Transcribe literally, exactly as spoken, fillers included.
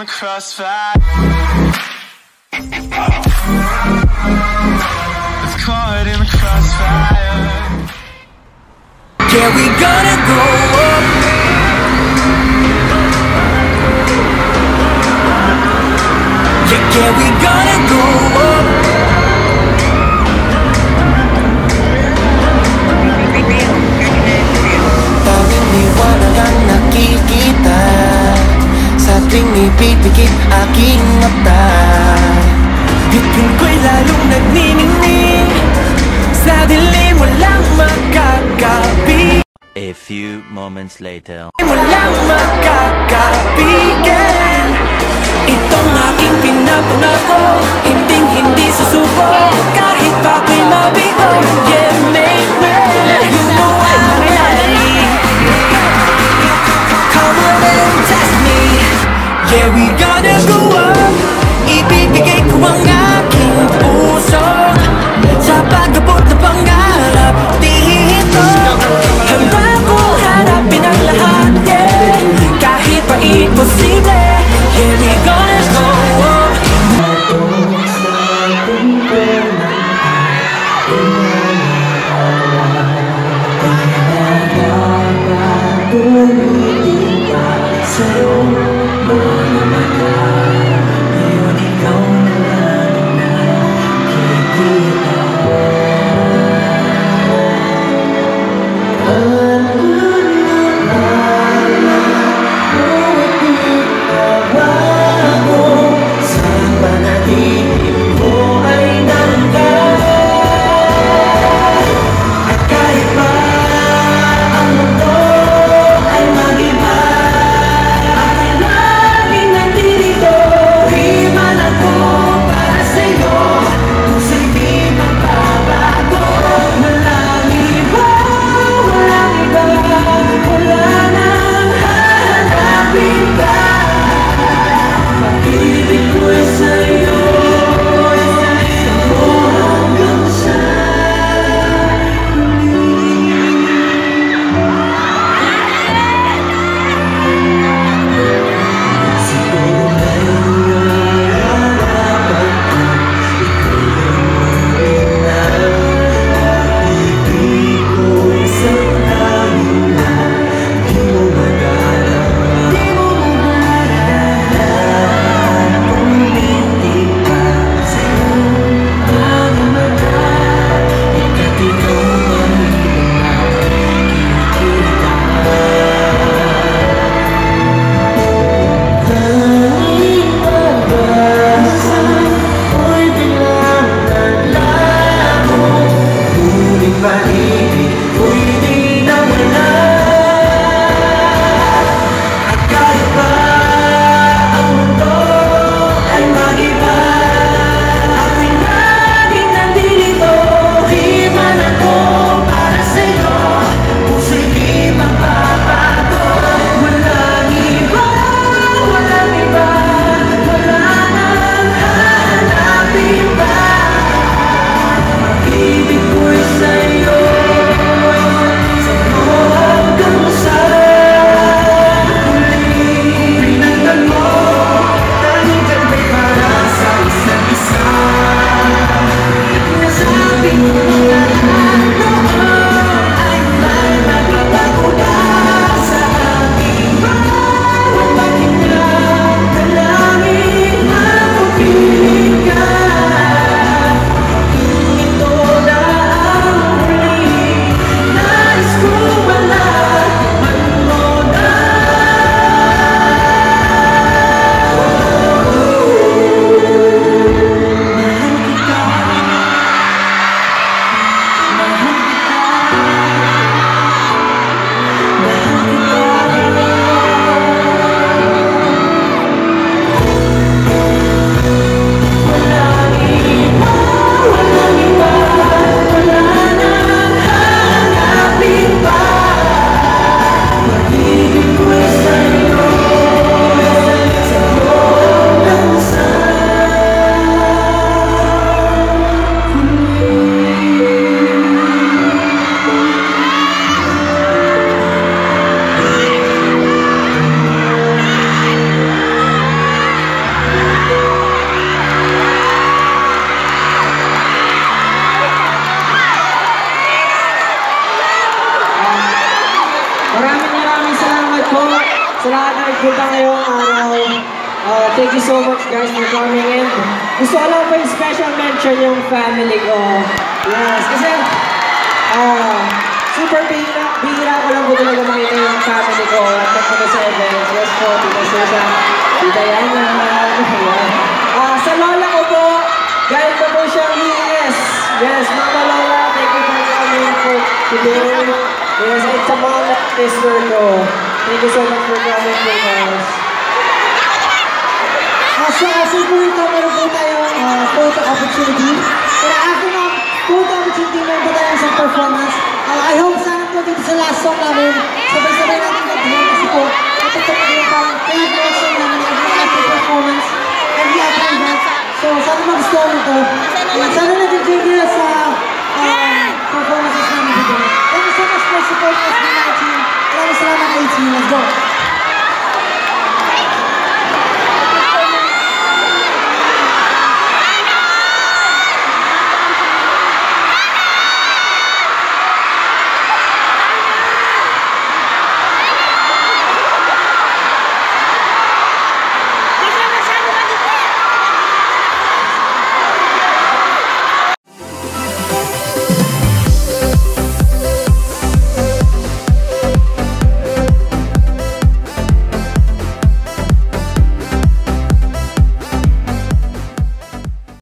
the crossfire. It's caught in the crossfire. Yeah, we gonna go up. Yeah, yeah, we gonna go up. Tanging liwanag ang nakikita sa tuwing ipipikit aking mata. Bituin ko'y lalong nagniningning sa dilim, walang makakapi. A few moments later. Walang makakapigil itong aking pinapangako, hinding hindi susuko kahit bako'y mabigo. Yeah, make me, you know I'm ready. Come on and test me. Yeah, we gonna go up. Ibibigay ko ang aking puso sa pag-abot na pangarap dito. Handa ko harapin ang lahat, yeah, kahit pa imposible. Yeah, we gonna go up. nagpunta ngayong araw. Uh, thank you so much guys for coming in. Gusto ko lang pa yung special mention yung family ko. Yes, kasi uh, super bihira, bihira ko lang po talaga makita yung family ko at nagpunta sa events. Yes po, Tita Susan, Tita Yana. Uh, sa lola ko po, galing ko po siyang yes. Yes, Mama Lola, thank you for coming for today. Yes, it's a mom sister ko. Thank you so much for coming to us. Uh, so, after po ito, meron po tayong uh, photo opportunity. Pero after ng photo opportunity, meron po tayong isang performance. Uh, I hope sana po dito sa last song namin, sabay-sabay natin nag-home kasi po, ito po po yung parang favorite song namin, every after performance, every after event. So, sana mag-gusto mo ito. Uh, sana nag-enjoy nila sa um, performances namin dito. Thank you so much for support us, B nineteen. Maraming salamat, eighteen. Let's go!